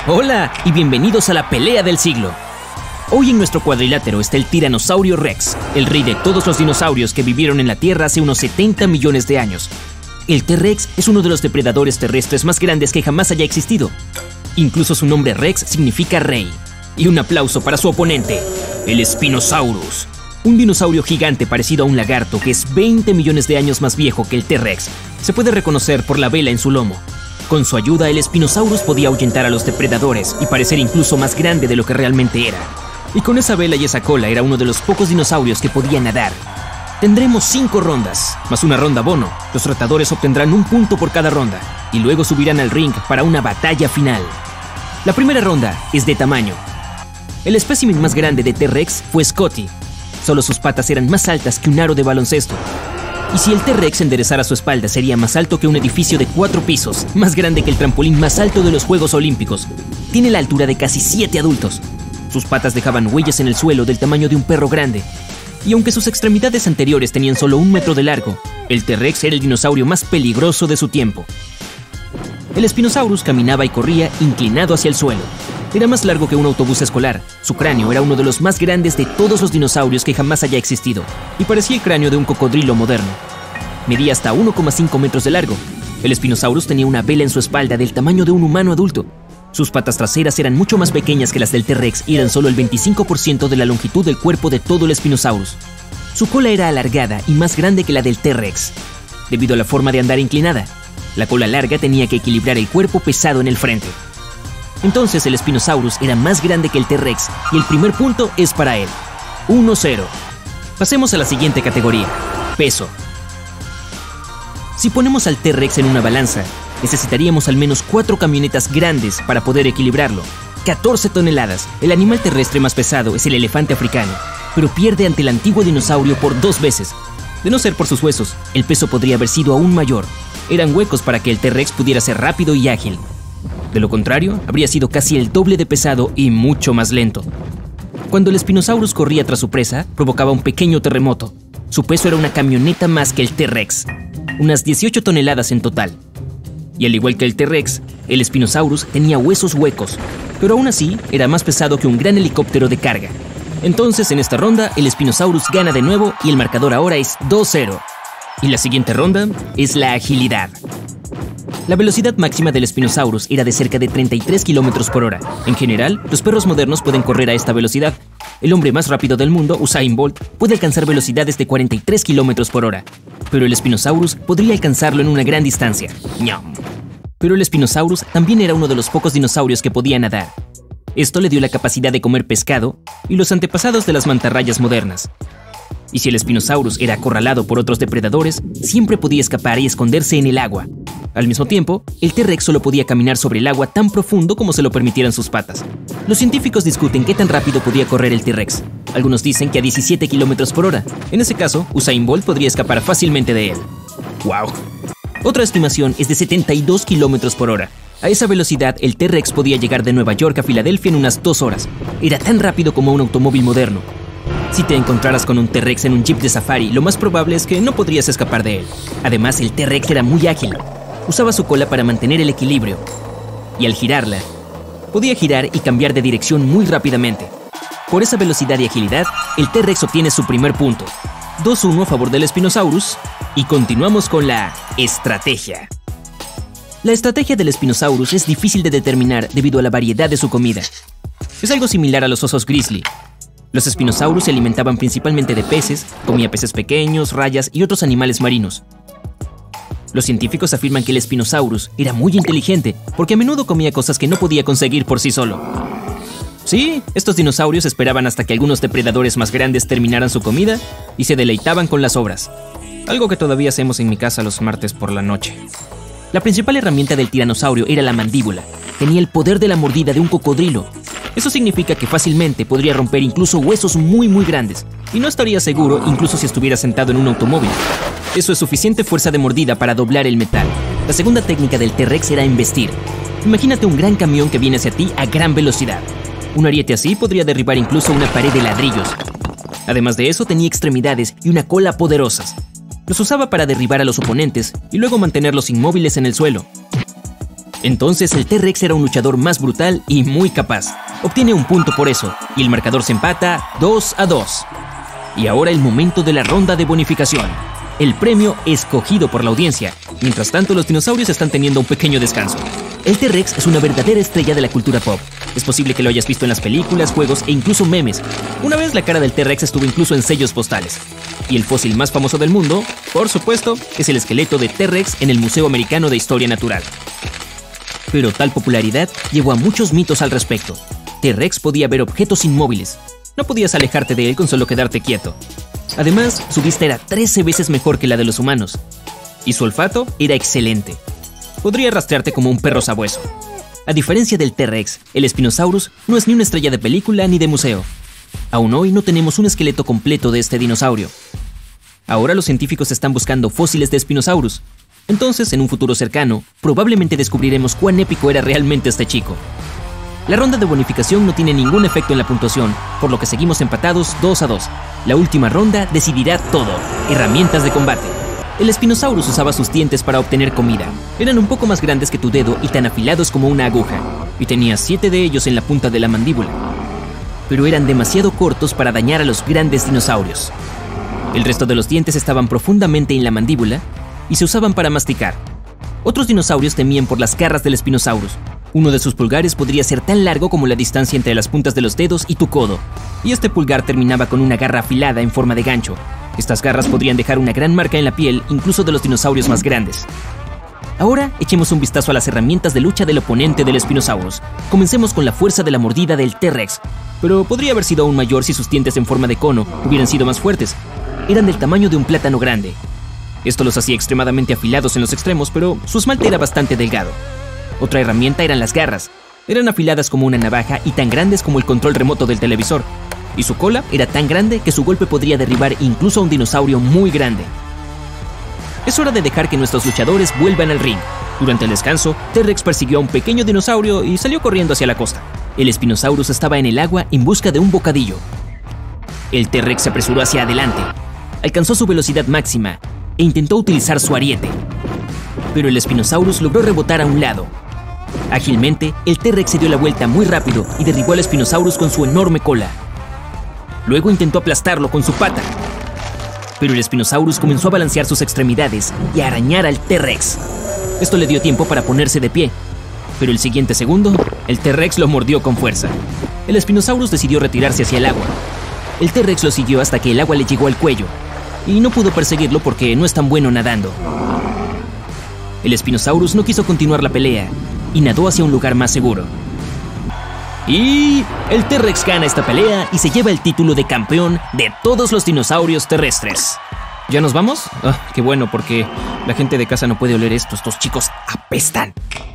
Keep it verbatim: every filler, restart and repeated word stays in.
Hola y bienvenidos a la pelea del siglo. Hoy en nuestro cuadrilátero está el Tiranosaurio Rex, el rey de todos los dinosaurios que vivieron en la Tierra hace unos setenta millones de años. El T-Rex es uno de los depredadores terrestres más grandes que jamás haya existido. Incluso su nombre Rex significa rey. Y un aplauso para su oponente, el Spinosaurus. Un dinosaurio gigante parecido a un lagarto que es veinte millones de años más viejo que el T-Rex. Se puede reconocer por la vela en su lomo. Con su ayuda, el Spinosaurus podía ahuyentar a los depredadores y parecer incluso más grande de lo que realmente era. Y con esa vela y esa cola era uno de los pocos dinosaurios que podía nadar. Tendremos cinco rondas, más una ronda bono. Los retadores obtendrán un punto por cada ronda y luego subirán al ring para una batalla final. La primera ronda es de tamaño. El espécimen más grande de T-Rex fue Scotty. Solo sus patas eran más altas que un aro de baloncesto. Y si el T-Rex enderezara su espalda, sería más alto que un edificio de cuatro pisos, más grande que el trampolín más alto de los Juegos Olímpicos. Tiene la altura de casi siete adultos. Sus patas dejaban huellas en el suelo del tamaño de un perro grande. Y aunque sus extremidades anteriores tenían solo un metro de largo, el T-Rex era el dinosaurio más peligroso de su tiempo. El Spinosaurus caminaba y corría inclinado hacia el suelo. Era más largo que un autobús escolar. Su cráneo era uno de los más grandes de todos los dinosaurios que jamás haya existido, y parecía el cráneo de un cocodrilo moderno. Medía hasta uno coma cinco metros de largo. El Spinosaurus tenía una vela en su espalda del tamaño de un humano adulto. Sus patas traseras eran mucho más pequeñas que las del T-Rex y eran solo el veinticinco por ciento de la longitud del cuerpo de todo el Spinosaurus. Su cola era alargada y más grande que la del T-Rex, debido a la forma de andar inclinada. La cola larga tenía que equilibrar el cuerpo pesado en el frente. Entonces el Spinosaurus era más grande que el T-Rex y el primer punto es para él. uno cero. Pasemos a la siguiente categoría, peso. Si ponemos al T-Rex en una balanza, necesitaríamos al menos cuatro camionetas grandes para poder equilibrarlo. catorce toneladas. El animal terrestre más pesado es el elefante africano, pero pierde ante el antiguo dinosaurio por dos veces. De no ser por sus huesos, el peso podría haber sido aún mayor. Eran huecos para que el T-Rex pudiera ser rápido y ágil. De lo contrario, habría sido casi el doble de pesado y mucho más lento. Cuando el Spinosaurus corría tras su presa, provocaba un pequeño terremoto. Su peso era una camioneta más que el T-Rex, unas dieciocho toneladas en total. Y al igual que el T-Rex, el Spinosaurus tenía huesos huecos, pero aún así era más pesado que un gran helicóptero de carga. Entonces, en esta ronda, el Spinosaurus gana de nuevo y el marcador ahora es dos cero. Y la siguiente ronda es la agilidad. La velocidad máxima del Spinosaurus era de cerca de treinta y tres kilómetros por hora. En general, los perros modernos pueden correr a esta velocidad. El hombre más rápido del mundo, Usain Bolt, puede alcanzar velocidades de cuarenta y tres kilómetros por hora. Pero el Spinosaurus podría alcanzarlo en una gran distancia. ¡Ñam! Pero el Spinosaurus también era uno de los pocos dinosaurios que podía nadar. Esto le dio la capacidad de comer pescado y los antepasados de las mantarrayas modernas. Y si el Spinosaurus era acorralado por otros depredadores, siempre podía escapar y esconderse en el agua. Al mismo tiempo, el T-Rex solo podía caminar sobre el agua tan profundo como se lo permitieran sus patas. Los científicos discuten qué tan rápido podía correr el T-Rex. Algunos dicen que a diecisiete kilómetros por hora. En ese caso, Usain Bolt podría escapar fácilmente de él. ¡Wow! Otra estimación es de setenta y dos kilómetros por hora. A esa velocidad, el T-Rex podía llegar de Nueva York a Filadelfia en unas dos horas. Era tan rápido como un automóvil moderno. Si te encontraras con un T-Rex en un jeep de safari, lo más probable es que no podrías escapar de él. Además, el T-Rex era muy ágil. Usaba su cola para mantener el equilibrio. Y al girarla, podía girar y cambiar de dirección muy rápidamente. Por esa velocidad y agilidad, el T-Rex obtiene su primer punto. dos uno a favor del Spinosaurus. Y continuamos con la estrategia. La estrategia del Spinosaurus es difícil de determinar debido a la variedad de su comida. Es algo similar a los osos grizzly. Los Spinosaurus se alimentaban principalmente de peces, comía peces pequeños, rayas y otros animales marinos. Los científicos afirman que el Spinosaurus era muy inteligente porque a menudo comía cosas que no podía conseguir por sí solo. Sí, estos dinosaurios esperaban hasta que algunos depredadores más grandes terminaran su comida y se deleitaban con las sobras. Algo que todavía hacemos en mi casa los martes por la noche. La principal herramienta del tiranosaurio era la mandíbula. Tenía el poder de la mordida de un cocodrilo. Eso significa que fácilmente podría romper incluso huesos muy muy grandes. Y no estaría seguro incluso si estuviera sentado en un automóvil. Eso es suficiente fuerza de mordida para doblar el metal. La segunda técnica del T-Rex era embestir. Imagínate un gran camión que viene hacia ti a gran velocidad. Un ariete así podría derribar incluso una pared de ladrillos. Además de eso, tenía extremidades y una cola poderosas. Los usaba para derribar a los oponentes y luego mantenerlos inmóviles en el suelo. Entonces el T-Rex era un luchador más brutal y muy capaz. Obtiene un punto por eso, y el marcador se empata dos a dos. Y ahora el momento de la ronda de bonificación. El premio escogido por la audiencia. Mientras tanto, los dinosaurios están teniendo un pequeño descanso. El T-Rex es una verdadera estrella de la cultura pop. Es posible que lo hayas visto en las películas, juegos e incluso memes. Una vez la cara del T-Rex estuvo incluso en sellos postales. Y el fósil más famoso del mundo, por supuesto, es el esqueleto de T-Rex en el Museo Americano de Historia Natural. Pero tal popularidad llevó a muchos mitos al respecto. T-Rex podía ver objetos inmóviles. No podías alejarte de él con solo quedarte quieto. Además, su vista era trece veces mejor que la de los humanos. Y su olfato era excelente. Podría rastrearte como un perro sabueso. A diferencia del T-Rex, el Spinosaurus no es ni una estrella de película ni de museo. Aún hoy no tenemos un esqueleto completo de este dinosaurio. Ahora los científicos están buscando fósiles de Spinosaurus. Entonces, en un futuro cercano, probablemente descubriremos cuán épico era realmente este chico. La ronda de bonificación no tiene ningún efecto en la puntuación, por lo que seguimos empatados dos a dos. La última ronda decidirá todo. Herramientas de combate. El Spinosaurus usaba sus dientes para obtener comida. Eran un poco más grandes que tu dedo y tan afilados como una aguja, y tenía siete de ellos en la punta de la mandíbula. Pero eran demasiado cortos para dañar a los grandes dinosaurios. El resto de los dientes estaban profundamente en la mandíbula y se usaban para masticar. Otros dinosaurios temían por las garras del Spinosaurus. Uno de sus pulgares podría ser tan largo como la distancia entre las puntas de los dedos y tu codo, y este pulgar terminaba con una garra afilada en forma de gancho. Estas garras podrían dejar una gran marca en la piel, incluso de los dinosaurios más grandes. Ahora echemos un vistazo a las herramientas de lucha del oponente del Spinosaurus. Comencemos con la fuerza de la mordida del T-Rex, pero podría haber sido aún mayor si sus dientes en forma de cono hubieran sido más fuertes. Eran del tamaño de un plátano grande. Esto los hacía extremadamente afilados en los extremos, pero su esmalte era bastante delgado. Otra herramienta eran las garras. Eran afiladas como una navaja y tan grandes como el control remoto del televisor. Y su cola era tan grande que su golpe podría derribar incluso a un dinosaurio muy grande. Es hora de dejar que nuestros luchadores vuelvan al ring. Durante el descanso, T-Rex persiguió a un pequeño dinosaurio y salió corriendo hacia la costa. El Spinosaurus estaba en el agua en busca de un bocadillo. El T-Rex se apresuró hacia adelante. Alcanzó su velocidad máxima e intentó utilizar su ariete. Pero el Spinosaurus logró rebotar a un lado. Ágilmente, el T-Rex se dio la vuelta muy rápido y derribó al Spinosaurus con su enorme cola. Luego intentó aplastarlo con su pata. Pero el Spinosaurus comenzó a balancear sus extremidades y a arañar al T-Rex. Esto le dio tiempo para ponerse de pie. Pero el siguiente segundo, el T-Rex lo mordió con fuerza. El Spinosaurus decidió retirarse hacia el agua. El T-Rex lo siguió hasta que el agua le llegó al cuello. Y no pudo perseguirlo porque no es tan bueno nadando. El Spinosaurus no quiso continuar la pelea y nadó hacia un lugar más seguro. Y el T-Rex gana esta pelea y se lleva el título de campeón de todos los dinosaurios terrestres. ¿Ya nos vamos? Ah, qué bueno, porque la gente de casa no puede oler esto. Estos chicos apestan.